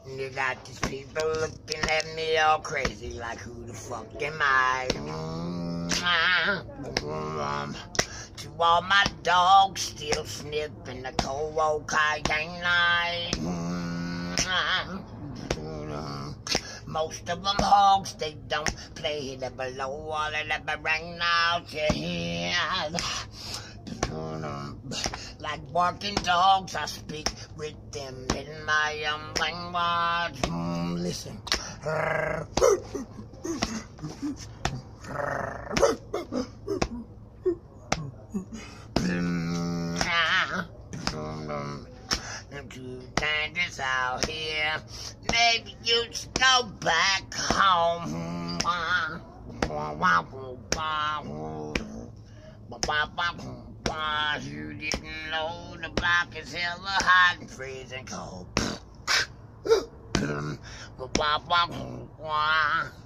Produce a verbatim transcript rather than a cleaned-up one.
You got these people looking at me all crazy, like who the fuck am I? To all my dogs still sniffing the cold cayenne night. Most of them hogs, they don't play the below all of the bang out your head. Like barking dogs, I speak with them in my um language. Mm, listen. Too dangerous out here. Maybe you should go back home. You didn't know the block is hella hot and freezing cold.